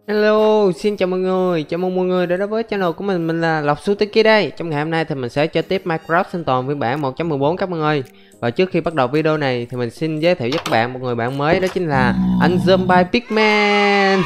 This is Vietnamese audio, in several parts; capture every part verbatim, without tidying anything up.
Hello, xin chào mọi người, chào mừng mọi người đã đến với channel của mình, mình là Lộc Sú Tí Ký đây. Trong ngày hôm nay thì mình sẽ chơi tiếp Minecraft sinh tồn phiên bản một chấm mười bốn các bạn ơi. Và trước khi bắt đầu video này thì mình xin giới thiệu với các bạn một người bạn mới, đó chính là anh Zombie Pigman.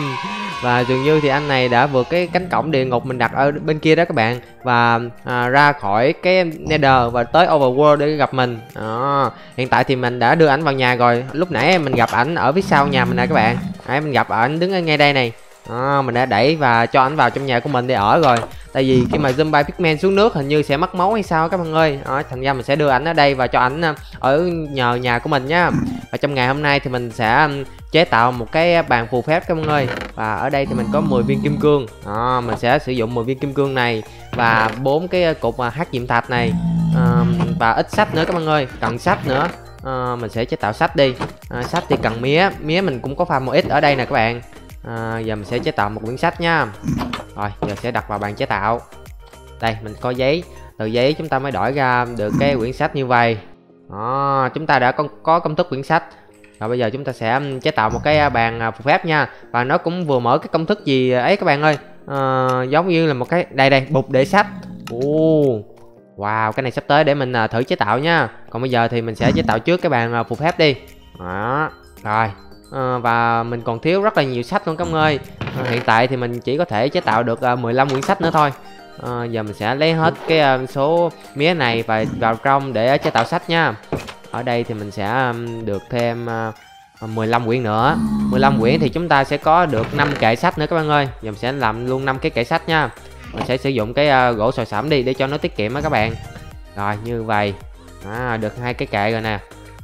Và dường như thì anh này đã vượt cái cánh cổng địa ngục mình đặt ở bên kia đó các bạn. Và à, ra khỏi cái Nether và tới Overworld để gặp mình à, hiện tại thì mình đã đưa ảnh vào nhà rồi. Lúc nãy mình gặp ảnh ở phía sau nhà mình nè các bạn. Đấy, mình gặp ảnh đứng ở ngay đây này. À, mình đã đẩy và cho ảnh vào trong nhà của mình để ở rồi. Tại vì khi mà Zombie Pigman xuống nước hình như sẽ mất máu hay sao các bạn ơi. À, thành ra mình sẽ đưa ảnh ở đây và cho ảnh ở nhờ nhà của mình nhá. Và trong ngày hôm nay thì mình sẽ chế tạo một cái bàn phù phép các bạn ơi. Và ở đây thì mình có mười viên kim cương. À, mình sẽ sử dụng mười viên kim cương này và bốn cái cục hắc diệm thạch này à, và ít sắt nữa các bạn ơi, cần sắt nữa. À, mình sẽ chế tạo sắt đi. À, sắt thì cần mía, mía mình cũng có farm một ít ở đây nè các bạn. À, giờ mình sẽ chế tạo một quyển sách nha. Rồi giờ sẽ đặt vào bàn chế tạo. Đây mình có giấy, từ giấy chúng ta mới đổi ra được cái quyển sách như vậy. Đó, chúng ta đã có, có công thức quyển sách. Rồi bây giờ chúng ta sẽ chế tạo một cái bàn phù phép nha. Và nó cũng vừa mở cái công thức gì ấy các bạn ơi. À, giống như là một cái đây đây bục để sách. Ồ, wow, cái này sắp tới để mình thử chế tạo nha. Còn bây giờ thì mình sẽ chế tạo trước cái bàn phù phép đi. Đó, rồi. À, và mình còn thiếu rất là nhiều sách luôn các bạn ơi. À, hiện tại thì mình chỉ có thể chế tạo được uh, mười lăm quyển sách nữa thôi. À, giờ mình sẽ lấy hết cái uh, số mía này và vào trong để chế tạo sách nha. Ở đây thì mình sẽ um, được thêm uh, mười lăm quyển nữa. mười lăm quyển thì chúng ta sẽ có được năm kệ sách nữa các bạn ơi. Giờ mình sẽ làm luôn năm cái kệ sách nha. Mình sẽ sử dụng cái uh, gỗ sồi sẫm đi để cho nó tiết kiệm á các bạn. Rồi như vậy. À, được hai cái kệ rồi nè.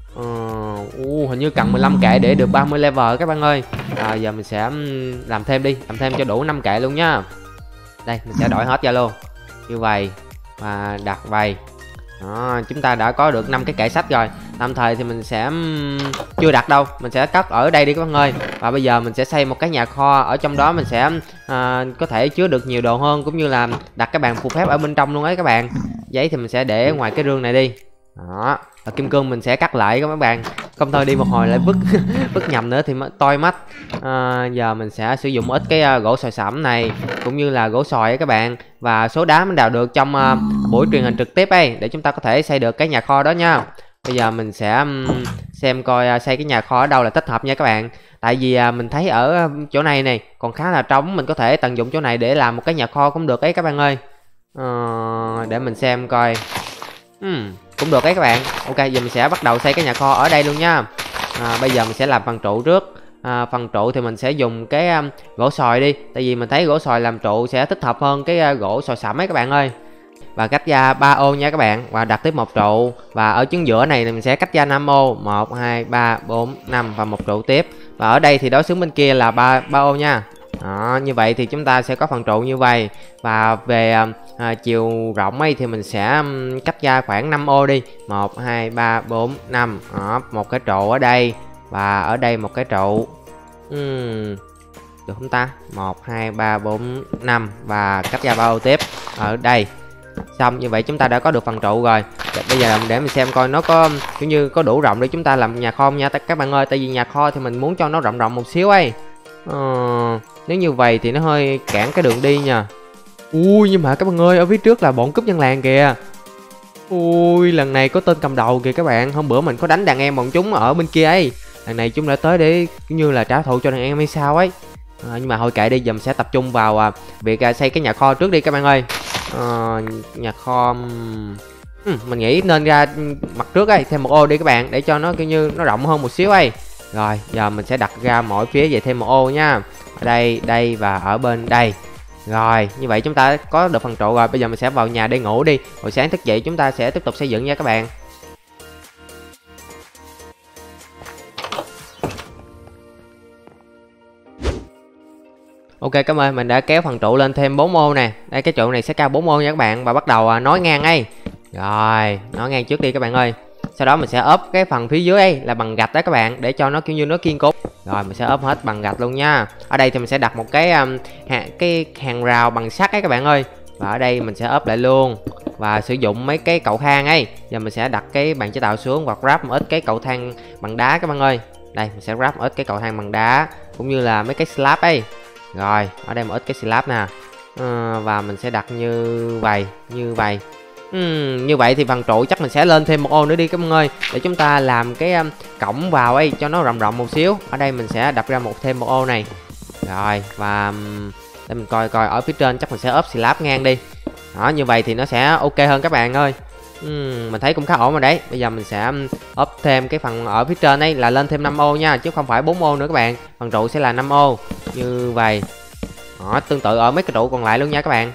Uh, uh, hình như cần mười lăm kệ để được ba mươi level các bạn ơi. À, giờ mình sẽ làm thêm đi, làm thêm cho đủ năm kệ luôn nhá. Đây mình sẽ đổi hết ra luôn như vậy và đặt vậy. Đó, chúng ta đã có được năm cái kệ sách rồi. Tạm thời thì mình sẽ chưa đặt đâu, mình sẽ cất ở đây đi các bạn ơi. Và bây giờ mình sẽ xây một cái nhà kho, ở trong đó mình sẽ à, có thể chứa được nhiều đồ hơn, cũng như là đặt cái bàn phù phép ở bên trong luôn ấy các bạn. Giấy thì mình sẽ để ngoài cái rương này đi. Đó, và kim cương mình sẽ cắt lại các bạn, không thôi đi một hồi lại vứt vứt nhầm nữa thì toi mắt. À, giờ mình sẽ sử dụng ít cái uh, gỗ sồi sẫm này cũng như là gỗ sồi ấy các bạn, và số đá mình đào được trong uh, buổi truyền hình trực tiếp ấy, để chúng ta có thể xây được cái nhà kho đó nha. Bây giờ mình sẽ um, xem coi uh, xây cái nhà kho ở đâu là thích hợp nha các bạn. Tại vì uh, mình thấy ở chỗ này này còn khá là trống, mình có thể tận dụng chỗ này để làm một cái nhà kho cũng được ấy các bạn ơi. Uh, để mình xem coi. Hmm, cũng được đấy các bạn. Ok, giờ mình sẽ bắt đầu xây cái nhà kho ở đây luôn nha. À, bây giờ mình sẽ làm phần trụ trước. À, phần trụ thì mình sẽ dùng cái um, gỗ sồi đi. Tại vì mình thấy gỗ sồi làm trụ sẽ thích hợp hơn cái uh, gỗ sồi sẫm ấy các bạn ơi. Và cách ra ba ô nha các bạn. Và đặt tiếp một trụ. Và ở chính giữa này thì mình sẽ cách ra năm ô. Một, hai, ba, bốn, năm và một trụ tiếp. Và ở đây thì đối xứng bên kia là ba ô nha. Đó, như vậy thì chúng ta sẽ có phần trụ như vậy. Và về à, chiều rộng ấy thì mình sẽ um, cách ra khoảng năm ô đi. Một, hai, ba, bốn, năm. Đó, một cái trụ ở đây. Và ở đây một cái trụ. uhm, Được không ta? Một, hai, ba, bốn, năm. Và cách ra ba ô tiếp ở đây. Xong, như vậy chúng ta đã có được phần trụ rồi. Bây giờ để mình xem coi nó có kiểu như có đủ rộng để chúng ta làm nhà kho không nha các bạn ơi. Tại vì nhà kho thì mình muốn cho nó rộng rộng một xíu ấy. Ờ, nếu như vậy thì nó hơi cản cái đường đi nha. Ui, nhưng mà các bạn ơi, ở phía trước là bọn cướp dân làng kìa. Ui, lần này có tên cầm đầu kìa các bạn. Hôm bữa mình có đánh đàn em bọn chúng ở bên kia ấy. Lần này chúng đã tới để kiểu như là trả thù cho đàn em hay sao ấy. À, nhưng mà thôi kệ đi, giờ mình sẽ tập trung vào à, việc à, xây cái nhà kho trước đi các bạn ơi. À, nhà kho ừ, mình nghĩ nên ra mặt trước ấy, thêm một ô đi các bạn, để cho nó kiểu như nó rộng hơn một xíu ấy. Rồi giờ mình sẽ đặt ra mỗi phía về thêm một ô nha. Ở đây, đây và ở bên đây. Rồi như vậy chúng ta có được phần trụ rồi. Bây giờ mình sẽ vào nhà để ngủ đi. Hồi sáng thức dậy chúng ta sẽ tiếp tục xây dựng nha các bạn. Ok cảm ơn, mình đã kéo phần trụ lên thêm bốn ô nè. Đây cái trụ này sẽ cao bốn ô nha các bạn. Và bắt đầu nối ngang ấy. Rồi nối ngang trước đi các bạn ơi. Sau đó mình sẽ ốp cái phần phía dưới ấy là bằng gạch đó các bạn, để cho nó kiểu như nó kiên cố. Rồi mình sẽ ốp hết bằng gạch luôn nha. Ở đây thì mình sẽ đặt một cái um, ha, cái hàng rào bằng sắt ấy các bạn ơi. Và ở đây mình sẽ ốp lại luôn. Và sử dụng mấy cái cầu thang ấy. Giờ mình sẽ đặt cái bàn chế tạo xuống và wrap một ít cái cầu thang bằng đá các bạn ơi. Đây mình sẽ wrap một ít cái cầu thang bằng đá cũng như là mấy cái slab ấy. Rồi, ở đây một ít cái slab nè. À, và mình sẽ đặt như vậy, như vậy. Uhm, như vậy thì phần trụ chắc mình sẽ lên thêm một ô nữa đi các bạn ơi, để chúng ta làm cái um, cổng vào ấy cho nó rộng rộng một xíu. Ở đây mình sẽ đập ra một thêm một ô này. Rồi, và um, để mình coi coi ở phía trên chắc mình sẽ ốp slab ngang đi. Đó, như vậy thì nó sẽ ok hơn các bạn ơi. uhm, Mình thấy cũng khá ổn rồi đấy. Bây giờ mình sẽ ốp thêm cái phần ở phía trên ấy là lên thêm năm ô nha, chứ không phải bốn ô nữa các bạn. Phần trụ sẽ là năm ô như vậy. Đó, tương tự ở mấy cái trụ còn lại luôn nha các bạn.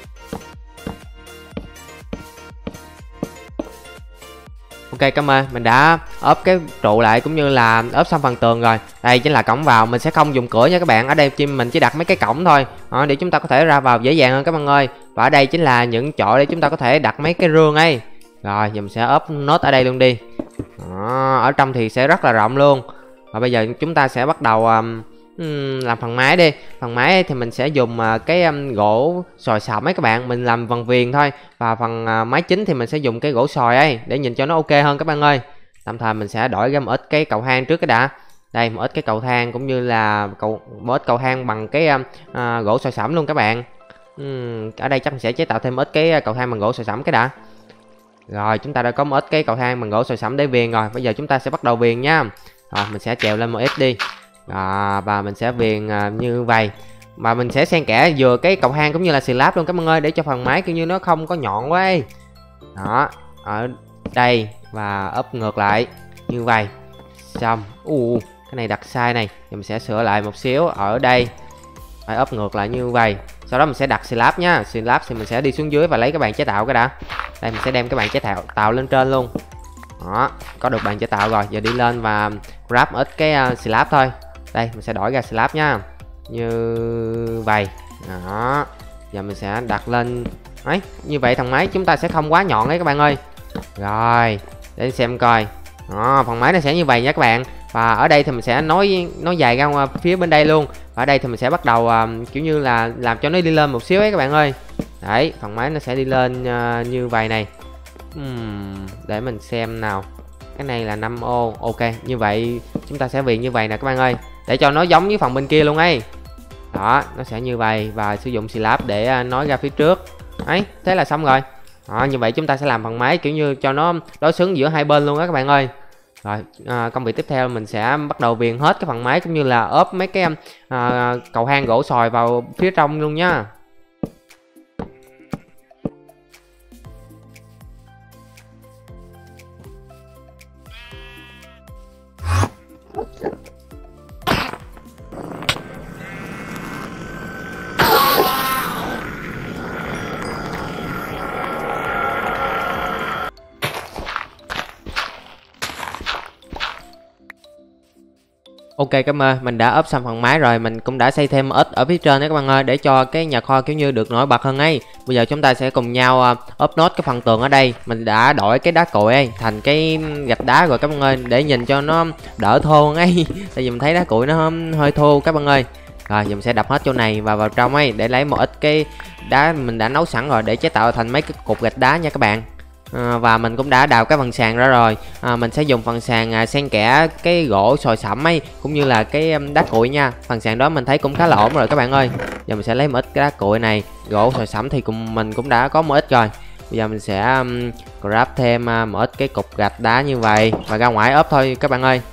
Ok, cảm ơn. Mình đã ốp cái trụ lại cũng như là ốp xong phần tường rồi. Đây chính là cổng vào. Mình sẽ không dùng cửa nha các bạn. Ở đây chim mình chỉ đặt mấy cái cổng thôi. Đó, để chúng ta có thể ra vào dễ dàng hơn các bạn ơi. Và ở đây chính là những chỗ để chúng ta có thể đặt mấy cái rương ấy. Rồi, giờ mình sẽ ốp nốt ở đây luôn đi. Đó, ở trong thì sẽ rất là rộng luôn. Và bây giờ chúng ta sẽ bắt đầu um, làm phần mái đi. Phần mái thì mình sẽ dùng uh, cái um, gỗ sồi sẩm ấy các bạn. Mình làm phần viền thôi. Và phần uh, mái chính thì mình sẽ dùng cái gỗ sồi ấy, để nhìn cho nó ok hơn các bạn ơi. Tạm thời mình sẽ đổi ra một ít cái cầu thang trước cái đã. Đây, một ít cái cầu thang cũng như là cầu, một ít cầu thang bằng cái uh, uh, gỗ sồi sẩm luôn các bạn. uhm, Ở đây chắc mình sẽ chế tạo thêm một ít cái cầu thang bằng gỗ sồi sẩm cái đã. Rồi, chúng ta đã có một ít cái cầu thang bằng gỗ sồi sẩm để viền rồi. Bây giờ chúng ta sẽ bắt đầu viền nha. Rồi, mình sẽ trèo lên một ít đi. À, và mình sẽ viền à, như vậy. Mà mình sẽ xen kẽ vừa cái cầu thang cũng như là slab luôn các bạn ơi, để cho phần mái kiểu như nó không có nhọn quá ấy. Đó, ở đây và ốp ngược lại như vậy. Xong. uh, Cái này đặt sai này, thì mình sẽ sửa lại một xíu. Ở đây phải ốp ngược lại như vậy. Sau đó mình sẽ đặt slab nhá. Slab thì mình sẽ đi xuống dưới và lấy cái bàn chế tạo cái đã. Đây, mình sẽ đem cái bàn chế tạo tạo lên trên luôn. Đó, có được bàn chế tạo rồi. Giờ đi lên và grab ít cái uh, slab thôi. Đây, mình sẽ đổi ra slab nha. Như vậy. Đó. Giờ mình sẽ đặt lên. Đấy, như vậy thằng máy chúng ta sẽ không quá nhọn đấy các bạn ơi. Rồi, để xem coi. Đó, phần máy nó sẽ như vậy nha các bạn. Và ở đây thì mình sẽ nối nối dài ra phía bên đây luôn. Và ở đây thì mình sẽ bắt đầu uh, kiểu như là làm cho nó đi lên một xíu ấy các bạn ơi. Đấy, phần máy nó sẽ đi lên uh, như vậy này. uhm, Để mình xem nào. Cái này là năm ô. Ok, như vậy chúng ta sẽ viền như vậy nè các bạn ơi, để cho nó giống với phần bên kia luôn ấy. Đó, nó sẽ như vậy. Và sử dụng slab để nối ra phía trước. Đấy, thế là xong rồi. Đó, như vậy chúng ta sẽ làm phần máy kiểu như cho nó đối xứng giữa hai bên luôn á các bạn ơi. Rồi, à, công việc tiếp theo mình sẽ bắt đầu viền hết cái phần máy cũng như là ốp mấy cái à, cầu thang gỗ sồi vào phía trong luôn nhá. Ok, cảm ơn. Mình đã ốp xong phần mái rồi. Mình cũng đã xây thêm ít ở phía trên đó các bạn ơi, để cho cái nhà kho kiểu như được nổi bật hơn ấy. Bây giờ chúng ta sẽ cùng nhau ốp nốt cái phần tường ở đây. Mình đã đổi cái đá cội ấy thành cái gạch đá rồi các bạn ơi, để nhìn cho nó đỡ thô ấy. Tại vì mình thấy đá cội nó hơi thô các bạn ơi. Rồi giờ mình sẽ đập hết chỗ này và vào trong ấy, để lấy một ít cái đá mình đã nấu sẵn rồi để chế tạo thành mấy cái cục gạch đá nha các bạn. À, và mình cũng đã đào cái phần sàn ra rồi. à, Mình sẽ dùng phần sàn à, xen kẽ cái gỗ sồi sẩm ấy cũng như là cái um, đá cuội nha. Phần sàn đó mình thấy cũng khá là ổn rồi các bạn ơi. Giờ mình sẽ lấy một ít cái đá cuội này. Gỗ sồi sẩm thì cùng mình cũng đã có một ít rồi. Bây giờ mình sẽ um, grab thêm uh, một ít cái cục gạch đá như vậy và ra ngoài ốp thôi các bạn ơi.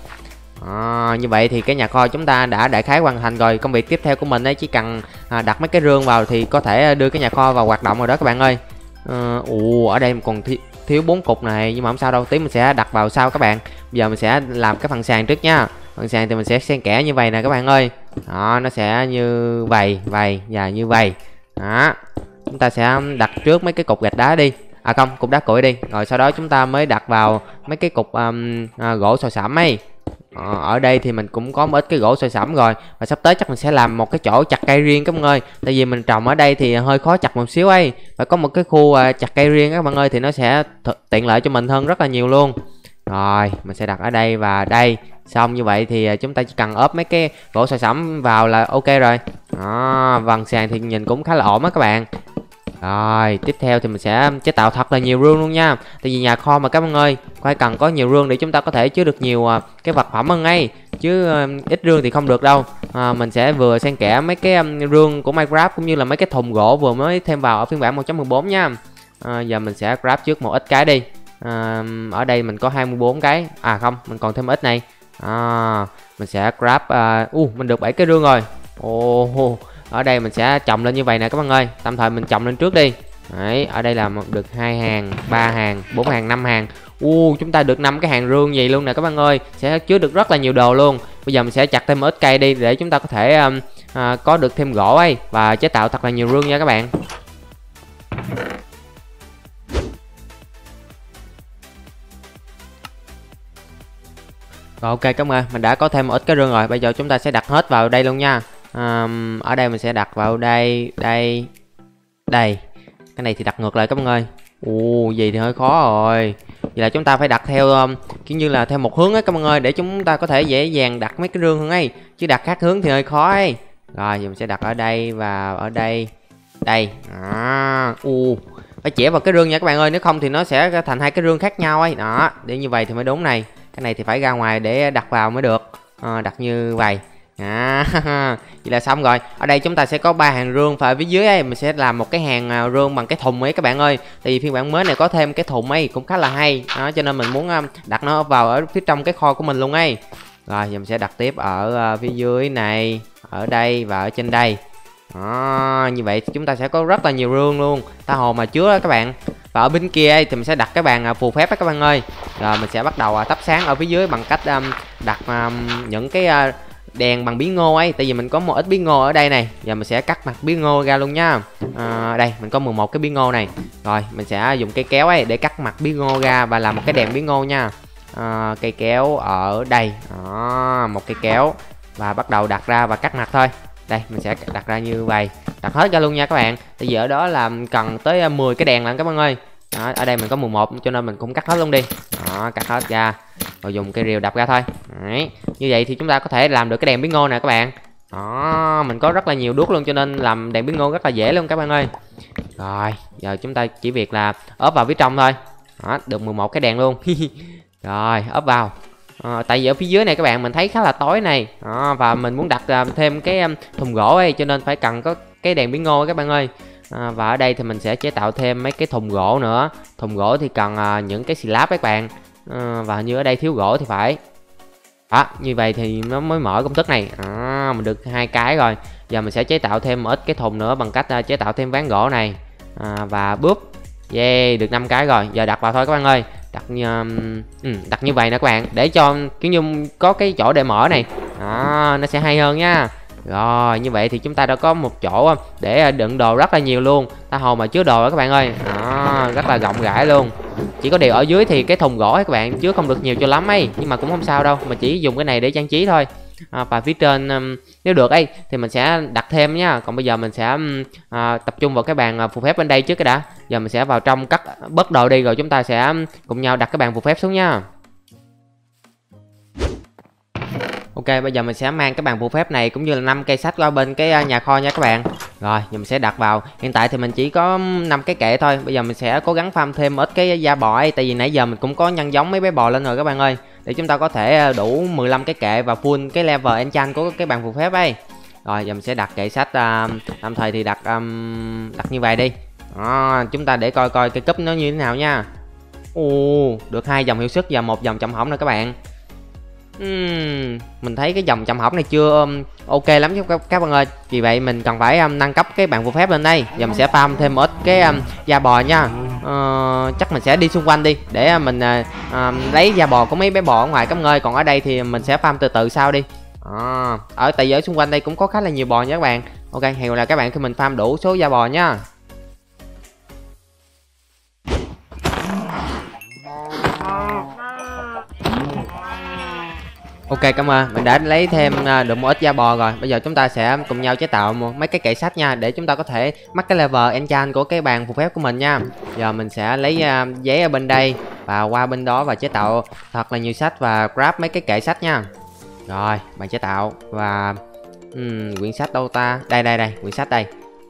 À, như vậy thì cái nhà kho chúng ta đã đại khái hoàn thành rồi. Công việc tiếp theo của mình ấy chỉ cần à, đặt mấy cái rương vào thì có thể đưa cái nhà kho vào hoạt động rồi đó các bạn ơi. À, ồ, ở đây còn thi thiếu bốn cục này, nhưng mà không sao đâu, tí mình sẽ đặt vào sau các bạn. Bây giờ mình sẽ làm cái phần sàn trước nha. Phần sàn thì mình sẽ xen kẽ như vậy nè các bạn ơi. Đó, nó sẽ như vậy, vậy và như vậy. Đó, chúng ta sẽ đặt trước mấy cái cục gạch đá đi. À không, cục đá cuội đi. Rồi sau đó chúng ta mới đặt vào mấy cái cục um, à, gỗ sồi sẩm ấy. Ờ, ở đây thì mình cũng có một ít cái gỗ sồi sẩm rồi. Và sắp tới chắc mình sẽ làm một cái chỗ chặt cây riêng các bạn ơi. Tại vì mình trồng ở đây thì hơi khó chặt một xíu ấy. Phải có một cái khu uh, chặt cây riêng các bạn ơi, thì nó sẽ tiện lợi cho mình hơn rất là nhiều luôn. Rồi mình sẽ đặt ở đây và đây. Xong như vậy thì chúng ta chỉ cần ốp mấy cái gỗ sồi sẩm vào là ok rồi. Đó, vầng sàn thì nhìn cũng khá là ổn á các bạn. Rồi, tiếp theo thì mình sẽ chế tạo thật là nhiều rương luôn nha. Tại vì nhà kho mà các bạn ơi, phải cần có nhiều rương để chúng ta có thể chứa được nhiều uh, cái vật phẩm hơn ngay. Chứ uh, ít rương thì không được đâu. uh, Mình sẽ vừa xen kẽ mấy cái um, rương của Minecraft cũng như là mấy cái thùng gỗ vừa mới thêm vào ở phiên bản một chấm mười bốn nha. uh, Giờ mình sẽ grab trước một ít cái đi. uh, Ở đây mình có hai mươi bốn cái. À không, mình còn thêm ít này. uh, Mình sẽ grab. uh, uh, Mình được bảy cái rương rồi. Ồ oh, ở đây mình sẽ trồng lên như vậy nè các bạn ơi. Tạm thời mình trồng lên trước đi. Đấy, ở đây là được hai hàng, ba hàng, bốn hàng, năm hàng. U, chúng ta được năm cái hàng rương gì luôn nè các bạn ơi. Sẽ chứa được rất là nhiều đồ luôn. Bây giờ mình sẽ chặt thêm một ít cây đi để chúng ta có thể um, à, có được thêm gỗ ấy và chế tạo thật là nhiều rương nha các bạn. Rồi ok các bạn ơi, mình đã có thêm một ít cái rương rồi. Bây giờ chúng ta sẽ đặt hết vào đây luôn nha. Um, ở đây mình sẽ đặt vào đây, đây, đây. Cái này thì đặt ngược lại các bạn ơi. Ồ, gì thì hơi khó rồi. Vậy là chúng ta phải đặt theo um, kiểu như là theo một hướng á các bạn ơi, để chúng ta có thể dễ dàng đặt mấy cái rương hơn ấy. Chứ đặt khác hướng thì hơi khó ấy. Rồi, giờ mình sẽ đặt ở đây và ở đây. Đây. À, u. Phải chĩa vào cái rương nha các bạn ơi, nếu không thì nó sẽ thành hai cái rương khác nhau ấy. Đó, để như vậy thì mới đúng này. Cái này thì phải ra ngoài để đặt vào mới được. À, đặt như vậy. À, vậy là xong rồi. Ở đây chúng ta sẽ có ba hàng rương và ở phía dưới ấy mình sẽ làm một cái hàng rương bằng cái thùng ấy các bạn ơi. Tại vì phiên bản mới này có thêm cái thùng ấy cũng khá là hay. Đó, cho nên mình muốn đặt nó vào ở phía trong cái kho của mình luôn ấy. Rồi giờ mình sẽ đặt tiếp ở phía dưới này, ở đây và ở trên đây. Đó, như vậy thì chúng ta sẽ có rất là nhiều rương luôn, tha hồ mà chứa đó các bạn. Và ở bên kia ấy, thì mình sẽ đặt cái bàn phù phép đó các bạn ơi. Rồi mình sẽ bắt đầu thắp sáng ở phía dưới bằng cách um, đặt um, những cái uh, đèn bằng bí ngô ấy. Tại vì mình có một ít bí ngô ở đây này. Giờ mình sẽ cắt mặt bí ngô ra luôn nha. à, Đây mình có mười một cái bí ngô này. Rồi mình sẽ dùng cây kéo ấy để cắt mặt bí ngô ra và làm một cái đèn bí ngô nha. à, Cây kéo ở đây. Đó, một cây kéo. Và bắt đầu đặt ra và cắt mặt thôi. Đây mình sẽ đặt ra như vậy. Đặt hết ra luôn nha các bạn. Tại vì ở đó là cần tới mười cái đèn lận các bạn ơi. Đó, ở đây mình có mười một cho nên mình cũng cắt hết luôn đi. Đó, cắt hết ra. Rồi dùng cây rìu đập ra thôi. Đấy. Như vậy thì chúng ta có thể làm được cái đèn bí ngô nè các bạn. Đó, mình có rất là nhiều đuốc luôn cho nên làm đèn bí ngô rất là dễ luôn các bạn ơi. Rồi, giờ chúng ta chỉ việc là ốp vào phía trong thôi. Đó, được mười một cái đèn luôn. Rồi, ốp vào. À, tại vì ở phía dưới này các bạn mình thấy khá là tối này. À, và mình muốn đặt uh, thêm cái um, thùng gỗ ấy cho nên phải cần có cái đèn bí ngô các bạn ơi. À, và ở đây thì mình sẽ chế tạo thêm mấy cái thùng gỗ nữa. Thùng gỗ thì cần uh, những cái slab các bạn. À, và như ở đây thiếu gỗ thì phải. Đó, như vậy thì nó mới mở công thức này. À, mình được hai cái rồi. Giờ mình sẽ chế tạo thêm một ít cái thùng nữa bằng cách uh, chế tạo thêm ván gỗ này. À, và búp. Yeah, được năm cái rồi. Giờ đặt vào thôi các bạn ơi. Đặt như, um, đặt như vậy nè các bạn. Để cho kiểu như có cái chỗ để mở này. Đó, nó sẽ hay hơn nha. Rồi như vậy thì chúng ta đã có một chỗ để đựng đồ rất là nhiều luôn. Ta hồ mà chứa đồ đó các bạn ơi. Đó, rất là rộng rãi luôn. Chỉ có điều ở dưới thì cái thùng gỗ ấy các bạn chứa không được nhiều cho lắm ấy. Nhưng mà cũng không sao đâu. Mà chỉ dùng cái này để trang trí thôi. À, và phía trên um, nếu được ấy thì mình sẽ đặt thêm nhá. Còn bây giờ mình sẽ um, à, tập trung vào cái bàn phù phép bên đây trước cái đã. Giờ mình sẽ vào trong cắt bớt đồ đi rồi chúng ta sẽ um, cùng nhau đặt cái bàn phù phép xuống nha. Ok, bây giờ mình sẽ mang cái bàn phù phép này cũng như là năm cây sách qua bên cái nhà kho nha các bạn. Rồi, giờ mình sẽ đặt vào. Hiện tại thì mình chỉ có năm cái kệ thôi. Bây giờ mình sẽ cố gắng farm thêm ít cái da bò ấy. Tại vì nãy giờ mình cũng có nhân giống mấy bé bò lên rồi các bạn ơi. Để chúng ta có thể đủ mười lăm cái kệ và full cái level enchant của cái bàn phù phép ấy. Rồi, giờ mình sẽ đặt kệ sách. Uh, tạm thời thì đặt um, đặt như vậy đi. Đó, chúng ta để coi coi cái cúp nó như thế nào nha. Ồ, được hai dòng hiệu suất và một dòng chậm hỏng nữa các bạn. Uhm, mình thấy cái dòng chậm hỏng này chưa um, ok lắm chứ các, các bạn ơi. Vì vậy mình cần phải um, nâng cấp cái bàn phù phép lên đây. Giờ mình sẽ farm thêm một ít cái um, da bò nha. uh, Chắc mình sẽ đi xung quanh đi để uh, mình uh, um, lấy da bò của mấy bé bò ở ngoài các bạn ơi. Còn ở đây thì mình sẽ farm từ từ sau đi. à, Ở tại vì ở xung quanh đây cũng có khá là nhiều bò nha các bạn. Ok, hẹn gặp lại các bạn khi mình farm đủ số da bò nha. Ok, cảm ơn. Mình đã lấy thêm được một ít da bò rồi. Bây giờ chúng ta sẽ cùng nhau chế tạo một mấy cái kệ sách nha. Để chúng ta có thể mắc cái level enchant của cái bàn phù phép của mình nha. Giờ mình sẽ lấy uh, giấy ở bên đây và qua bên đó và chế tạo thật là nhiều sách và grab mấy cái kệ sách nha. Rồi, bạn chế tạo và um, quyển sách đâu ta? Đây đây đây, quyển sách đây.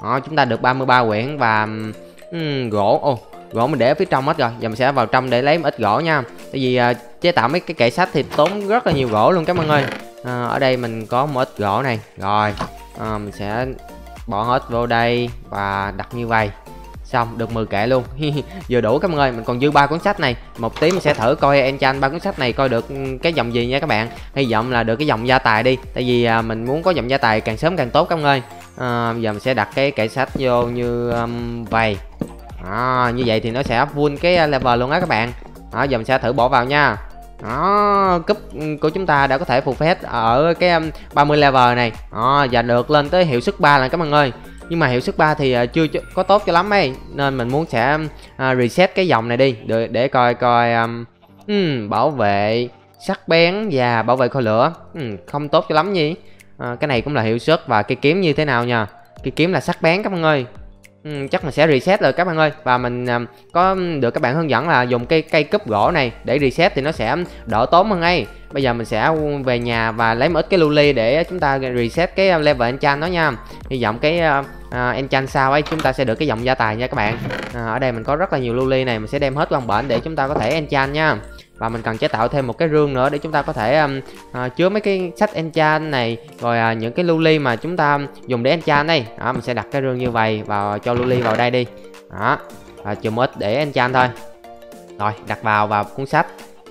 Đó, chúng ta được ba mươi ba quyển và um, gỗ. Ồ, gỗ mình để ở phía trong hết rồi. Giờ mình sẽ vào trong để lấy một ít gỗ nha. Tại vì uh, chế tạo mấy cái kệ sách thì tốn rất là nhiều gỗ luôn các bạn ơi. uh, Ở đây mình có một ít gỗ này. Rồi uh, mình sẽ bỏ hết vô đây và đặt như vậy. Xong được mười kệ luôn. Vừa đủ các bạn ơi. Mình còn dư ba cuốn sách này. Một tí mình sẽ thử coi enchant ba cuốn sách này coi được cái dòng gì nha các bạn. Hy vọng là được cái dòng gia tài đi. Tại vì uh, mình muốn có dòng gia tài càng sớm càng tốt các bạn ơi. uh, Giờ mình sẽ đặt cái kệ sách vô như um, vậy. À, như vậy thì nó sẽ up full cái level luôn á các bạn. Đó, giờ mình sẽ thử bỏ vào nha. Đó, cúp của chúng ta đã có thể phục hết ở cái um, ba mươi level này. Đó, và được lên tới hiệu suất ba là các bạn ơi. Nhưng mà hiệu suất ba thì uh, chưa có tốt cho lắm ấy. Nên mình muốn sẽ uh, reset cái dòng này đi để, để coi coi um, um, bảo vệ sắc bén và bảo vệ khôi lửa. um, Không tốt cho lắm nhỉ. uh, Cái này cũng là hiệu suất. Và cây kiếm như thế nào nha. Cây kiếm là sắc bén các bạn ơi. Ừ, chắc mình sẽ reset rồi các bạn ơi. Và mình uh, có được các bạn hướng dẫn là dùng cây cây cúp gỗ này để reset thì nó sẽ đỡ tốn hơn ấy. Bây giờ mình sẽ về nhà và lấy một ít cái lưu ly để chúng ta reset cái level enchant đó nha. Hy vọng cái uh, uh, enchant sau ấy chúng ta sẽ được cái dòng gia tài nha các bạn. uh, Ở đây mình có rất là nhiều lưu ly này. Mình sẽ đem hết qua bển để chúng ta có thể enchant nha. Và mình cần chế tạo thêm một cái rương nữa để chúng ta có thể um, uh, chứa mấy cái sách enchant này. Rồi uh, những cái lưu ly mà chúng ta dùng để enchant đây. Đó, mình sẽ đặt cái rương như vậy và cho lưu ly vào đây đi. Đó, và chừa một ít để enchant thôi. Rồi, đặt vào vào cuốn sách.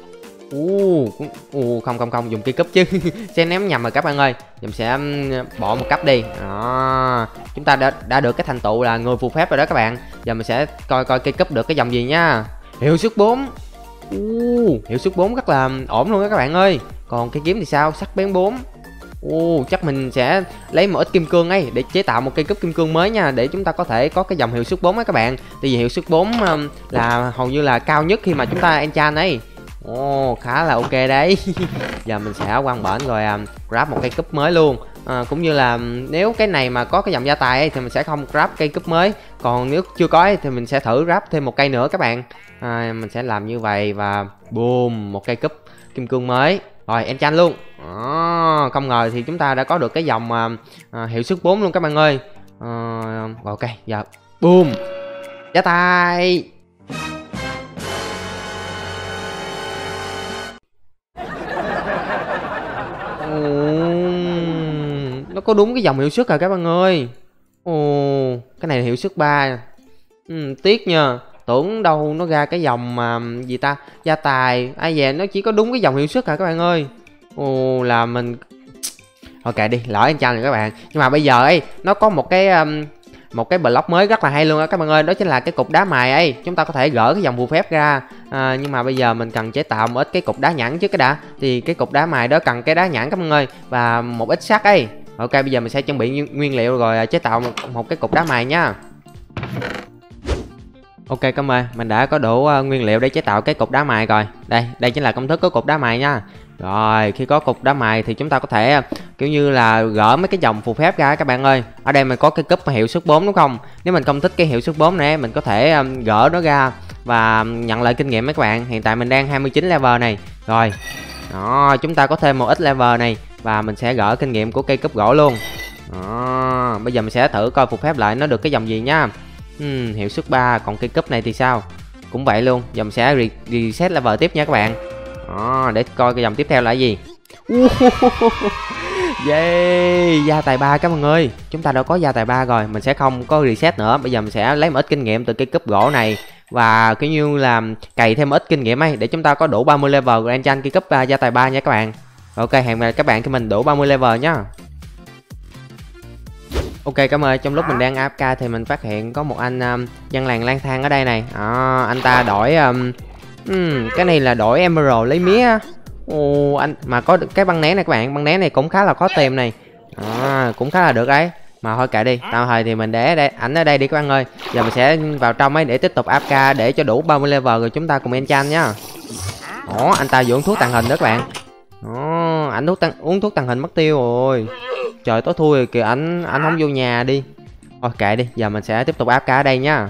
uh, uh, Không không không, dùng cây cúp chứ. Sẽ ném nhầm rồi các bạn ơi. Mình sẽ um, bỏ một cấp đi. Đó, chúng ta đã, đã được cái thành tựu là người phù phép rồi đó các bạn. Giờ mình sẽ coi coi cây cúp được cái dòng gì nha. Hiệu suất bốn. Uh, hiệu suất bốn rất là ổn luôn đó các bạn ơi. Còn cây kiếm thì sao? Sắc bén bốn. uh, Chắc mình sẽ lấy một ít kim cương ấy để chế tạo một cây cúp kim cương mới nha. Để chúng ta có thể có cái dòng hiệu suất bốn á các bạn. Tại vì hiệu suất bốn um, là hầu như là cao nhất khi mà chúng ta enchant ấy. Ồ, oh, khá là ok đấy. Giờ mình sẽ quăng bển rồi um, grab một cây cúp mới luôn. À, cũng như là nếu cái này mà có cái dòng gia tài ấy, thì mình sẽ không grab cây cúp mới. Còn nếu chưa có ấy, thì mình sẽ thử grab thêm một cây nữa các bạn. à, Mình sẽ làm như vậy và boom, một cây cúp kim cương mới. Rồi enchant luôn. à, Không ngờ thì chúng ta đã có được cái dòng à, à, hiệu suất bốn luôn các bạn ơi. à, Ok, giờ boom, gia tài. Nó có đúng cái dòng hiệu suất rồi các bạn ơi. Ồ, cái này là hiệu suất ba. ừ, Tiếc nha. Tưởng đâu nó ra cái dòng mà gì ta, gia tài. Ai về nó chỉ có đúng cái dòng hiệu suất hả các bạn ơi. Ồ, là mình ok đi, lỡ enchant rồi các bạn. Nhưng mà bây giờ ấy, nó có một cái um, một cái block mới rất là hay luôn á các bạn ơi. Đó chính là cái cục đá mài ấy. Chúng ta có thể gỡ cái dòng phù phép ra. à, Nhưng mà bây giờ mình cần chế tạo một ít cái cục đá nhẵn trước cái đã. Thì cái cục đá mài đó cần cái đá nhẵn các bạn ơi. Và một ít sắt ấy. Ok, bây giờ mình sẽ chuẩn bị nguyên liệu rồi chế tạo một, một cái cục đá mài nha. Ok các bạn, mình đã có đủ uh, nguyên liệu để chế tạo cái cục đá mài rồi. Đây, đây chính là công thức của cục đá mài nha. Rồi, khi có cục đá mài thì chúng ta có thể uh, kiểu như là gỡ mấy cái dòng phù phép ra các bạn ơi. Ở đây mình có cái cúp hiệu suất bốn đúng không? Nếu mình không thích cái hiệu suất bốn này, mình có thể um, gỡ nó ra và nhận lại kinh nghiệm mấy các bạn. Hiện tại mình đang hai mươi chín level này. Rồi. Đó, chúng ta có thêm một ít level này và mình sẽ gỡ kinh nghiệm của cây cúp gỗ luôn. Đó, bây giờ mình sẽ thử coi phù phép lại nó được cái dòng gì nha. Hmm, hiệu suất ba, còn cây cúp này thì sao? Cũng vậy luôn. Giờ mình sẽ re reset level tiếp nha các bạn. Đó, để coi cái dòng tiếp theo là gì. Yeah, gia tài ba các bạn ơi. Chúng ta đã có gia tài ba rồi. Mình sẽ không có reset nữa. Bây giờ mình sẽ lấy một ít kinh nghiệm từ cây cúp gỗ này. Và kiểu như là cày thêm một ít kinh nghiệm ấy. để chúng ta có đủ ba mươi level của enchant cây cúp uh, gia tài ba nha các bạn. Ok, hẹn gặp các bạn khi mình đủ ba mươi level nhá. Ok cảm ơn. Trong lúc mình đang a ép ca thì mình phát hiện có một anh um, dân làng lang thang ở đây này. à, Anh ta đổi um, um, cái này là đổi emerald lấy mía. Ồ, anh mà có cái băng nén này các bạn. Băng nén này cũng khá là khó tìm này. à, Cũng khá là được đấy. Mà thôi kệ đi, tạm thời thì mình để đây, ảnh ở đây đi các bạn ơi. Giờ mình sẽ vào trong ấy để tiếp tục a ép ca để cho đủ ba mươi level rồi chúng ta cùng enchant nhá. Ồ, anh ta vừa uống thuốc tàng hình đó các bạn. Ồ, ảnh thuốc tăng, uống thuốc tàng hình mất tiêu rồi. Trời tối thui rồi kìa, ảnh ảnh không vô nhà đi. Thôi kệ đi, giờ mình sẽ tiếp tục áp cá ở đây nhá.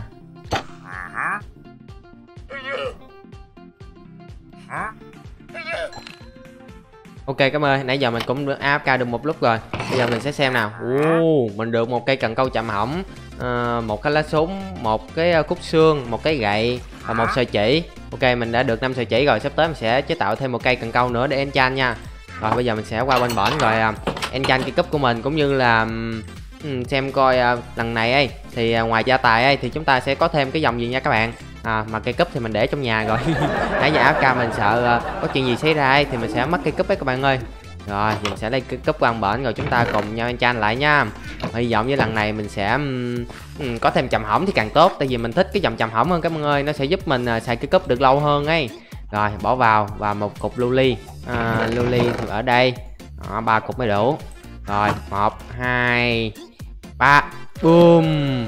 Ok cảm ơn, nãy giờ mình cũng áp ca được một lúc rồi. Bây giờ mình sẽ xem nào. Ồ, mình được một cây cần câu chạm hỏng à, một cái lá súng, một cái khúc xương, một cái gậy và một sợi chỉ. Ok, mình đã được năm sợi chỉ rồi, sắp tới mình sẽ chế tạo thêm một cây cần câu nữa để enchant nha. Rồi bây giờ mình sẽ qua bên bển rồi à, enchant cái cúp của mình, cũng như là um, xem coi à, lần này ấy thì à, ngoài gia tài ấy thì chúng ta sẽ có thêm cái dòng gì nha các bạn. À, mà cây cúp thì mình để trong nhà rồi. Nãy giờ ép ca mình sợ à, có chuyện gì xảy ra ấy, thì mình sẽ mất cây cúp ấy các bạn ơi. Rồi mình sẽ lấy cái cúp qua bển rồi chúng ta cùng nhau enchant lại nha. Hy vọng với lần này mình sẽ um, um, có thêm chầm hỏng thì càng tốt, tại vì mình thích cái dòng chầm hỏng hơn các bạn ơi, nó sẽ giúp mình uh, xài cái cúp được lâu hơn ấy. Rồi bỏ vào và một cục luli, à, luli thì ở đây ba cục mới đủ. Rồi một hai ba, boom.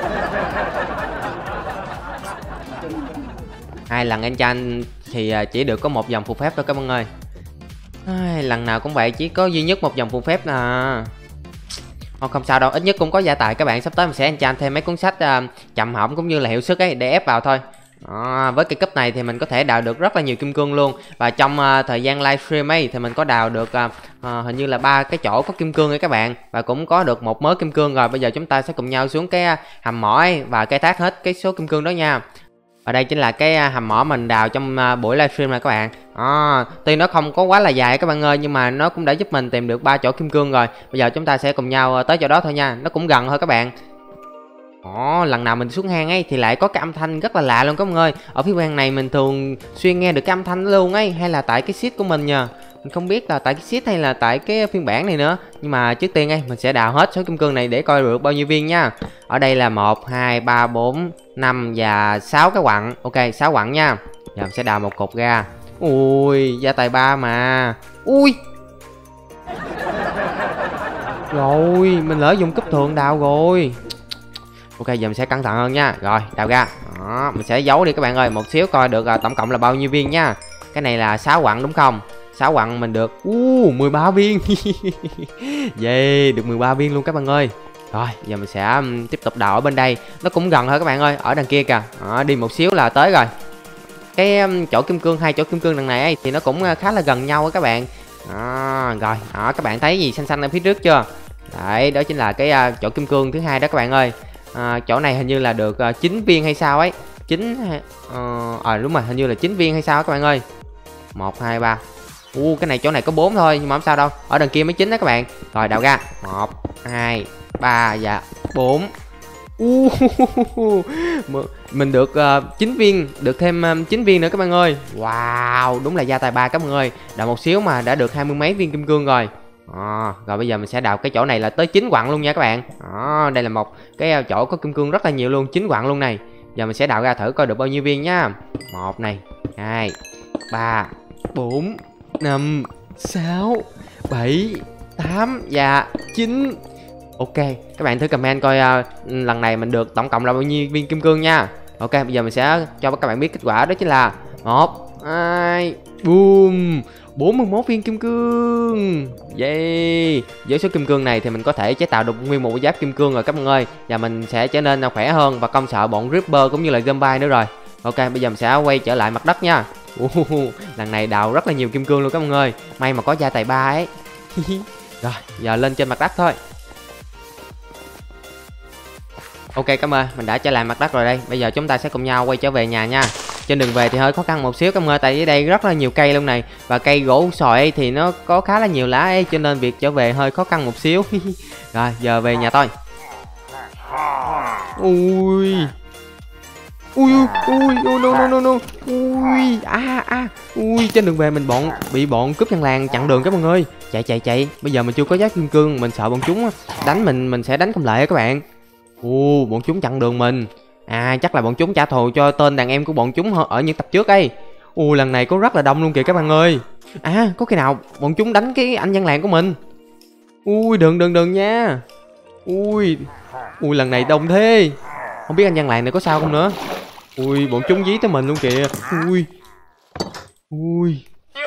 Hai lần enchant thì chỉ được có một dòng phù phép thôi các bạn ơi. Ai, lần nào cũng vậy, chỉ có duy nhất một dòng phù phép nè. Không, không sao đâu, ít nhất cũng có gia tài các bạn. Sắp tới mình sẽ enchant thêm mấy cuốn sách uh, chậm hỏng cũng như là hiệu suất ấy để ép vào thôi. À, với cái cấp này thì mình có thể đào được rất là nhiều kim cương luôn. Và trong uh, thời gian livestream ấy thì mình có đào được uh, uh, hình như là ba cái chỗ có kim cương ấy các bạn, và cũng có được một mớ kim cương rồi. Bây giờ chúng ta sẽ cùng nhau xuống cái uh, hầm mỏ ấy và khai thác hết cái số kim cương đó nha. Ở đây chính là cái uh, hầm mỏ mình đào trong uh, buổi livestream này các bạn. À, tuy nó không có quá là dài các bạn ơi, nhưng mà nó cũng đã giúp mình tìm được ba chỗ kim cương rồi. Bây giờ chúng ta sẽ cùng nhau uh, tới chỗ đó thôi nha, nó cũng gần thôi các bạn. Ồ, lần nào mình xuống hang ấy thì lại có cái âm thanh rất là lạ luôn các bạn ơi. Ở phía hang này mình thường xuyên nghe được cái âm thanh đó luôn ấy, hay là tại cái seed của mình nhờ. Mình không biết là tại cái seed hay là tại cái phiên bản này nữa. Nhưng mà trước tiên ấy mình sẽ đào hết số kim cương này để coi được bao nhiêu viên nha. Ở đây là một, hai, ba, bốn, năm và sáu cái quặng. Ok, sáu quặng nha. Giờ mình sẽ đào một cục ra. Ui, gia tài ba mà. Ui. Rồi, mình lỡ dùng cấp thường đào rồi. Ok, giờ mình sẽ cẩn thận hơn nha. Rồi, đào ra. Đó, mình sẽ giấu đi các bạn ơi, một xíu coi được uh, tổng cộng là bao nhiêu viên nha. Cái này là sáu quặng đúng không? sáu quặng mình được uh, mười ba viên. Yeah, được mười ba viên luôn các bạn ơi. Rồi, giờ mình sẽ um, tiếp tục đào ở bên đây. Nó cũng gần thôi các bạn ơi, ở đằng kia kìa. Đó, đi một xíu là tới rồi. Cái um, chỗ kim cương, hai chỗ kim cương đằng này ấy, thì nó cũng uh, khá là gần nhau á các bạn. Đó, rồi, đó, các bạn thấy gì xanh xanh ở phía trước chưa? Đấy, đó chính là cái uh, chỗ kim cương thứ hai đó các bạn ơi. À, chỗ này hình như là được uh, chín viên hay sao ấy. chín uh, à đúng rồi, hình như là chín viên hay sao các bạn ơi. một hai ba. U cái này chỗ này có bốn thôi nhưng mà không sao đâu. Ở đằng kia mới chín đó các bạn. Rồi đào ra. một hai ba và bốn. Uh, mình được uh, chín viên, được thêm um, chín viên nữa các bạn ơi. Wow, đúng là gia tài ba các bạn ơi. Đào một xíu mà đã được hai mươi mấy viên kim cương rồi. À, rồi bây giờ mình sẽ đào cái chỗ này là tới chín quặng luôn nha các bạn. À, đây là một cái chỗ có kim cương rất là nhiều luôn, chín quặng luôn này. Giờ mình sẽ đào ra thử coi được bao nhiêu viên nha. Một này, hai, ba, bốn, năm, sáu, bảy, tám và chín. Ok, các bạn thử comment coi uh, lần này mình được tổng cộng là bao nhiêu viên kim cương nha. Ok, bây giờ mình sẽ cho các bạn biết kết quả, đó chính là một, hai, boom, bốn mươi mốt viên kim cương. Yeah. Với số kim cương này thì mình có thể chế tạo được nguyên một giáp kim cương rồi các bạn ơi. Và mình sẽ trở nên khỏe hơn và không sợ bọn Ripper cũng như là Zombie nữa rồi. Ok, bây giờ mình sẽ quay trở lại mặt đất nha. uh, Lần này đào rất là nhiều kim cương luôn các bạn ơi. May mà có gia tài ba ấy. Rồi, giờ lên trên mặt đất thôi. Ok, cảm ơn, mình đã trở lại mặt đất rồi đây. Bây giờ chúng ta sẽ cùng nhau quay trở về nhà nha. Trên đường về thì hơi khó khăn một xíu các bạn ơi, tại vì đây rất là nhiều cây luôn này. Và cây gỗ sòi ấy thì nó có khá là nhiều lá ấy, cho nên việc trở về hơi khó khăn một xíu. Rồi, giờ về nhà thôi. Ui. Ui ui ui no no no no. Ui a a. Ui, trên đường về mình bọn bị bọn cướp dân làng chặn đường các bạn ơi. Chạy chạy chạy. Bây giờ mình chưa có giáp kim cương, mình sợ bọn chúng đánh mình mình sẽ đánh không lại các bạn. Ồ, bọn chúng chặn đường mình. À, chắc là bọn chúng trả thù cho tên đàn em của bọn chúng ở những tập trước ấy. Ồ, lần này có rất là đông luôn kìa các bạn ơi. À, có khi nào bọn chúng đánh cái anh dân làng của mình. Ui, đừng đừng đừng nha. Ui, ui lần này đông thế. Không biết anh dân làng này có sao không nữa. Ui, bọn chúng dí tới mình luôn kìa. Ui. Ui.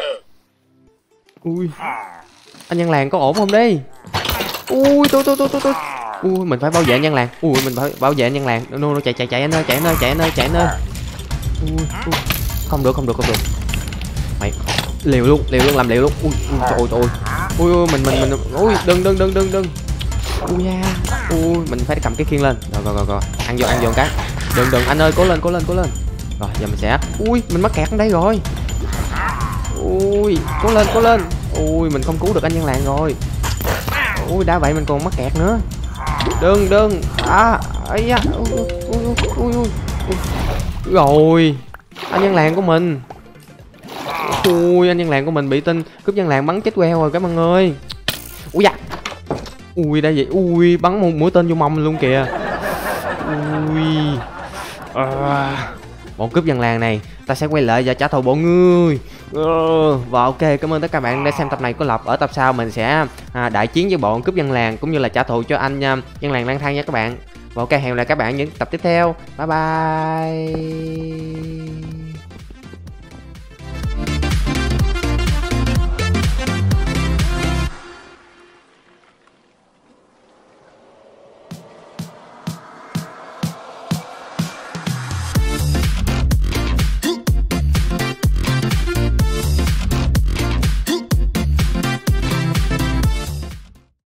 Ui. Anh dân làng có ổn không đây? Ui, tôi tôi tôi tôi tôi. Ui, mình phải bảo vệ anh dân làng. Ui, mình phải bảo vệ anh dân làng. Nó nó chạy chạy chạy anh ơi, chạy anh ơi, chạy anh ơi, chạy anh ơi. Ui, ui. Không được, không được, không được. Mày liều luôn, liều luôn, làm liều luôn. Ui, ui trời ơi. Ui, ui mình mình mình ui, đừng đừng đừng đừng đừng. Ui da. Ui, mình phải cầm cái khiên lên. Rồi rồi rồi rồi. Ăn vô, ăn vô một cái. Đừng đừng anh ơi, cố lên, cố lên, cố lên. Rồi, giờ mình sẽ. Ui, mình mắc kẹt ở đây rồi. Ui, cố lên, cố lên. Ui, mình không cứu được anh dân làng rồi. Ui, đã vậy mình còn mắc kẹt nữa. Đừng đừng. À, ấy da. Ui ui ui ui. Rồi, anh dân làng của mình. Ui, anh dân làng của mình bị tên cướp dân làng bắn chết queo rồi các bạn ơi. Ui da. Ui đã vậy. Ui, bắn một mũi tên vô mông luôn kìa. Ui. À, bọn cướp dân làng này ta sẽ quay lại và trả thù bọn ngươi. Ừ. Và ok, cảm ơn tất cả các bạn đã xem tập này của Lộc. Ở tập sau mình sẽ à, đại chiến với bọn cướp dân làng cũng như là trả thù cho anh uh, dân làng lang thang nha các bạn. Và ok, hẹn gặp lại các bạn những tập tiếp theo. Bye bye.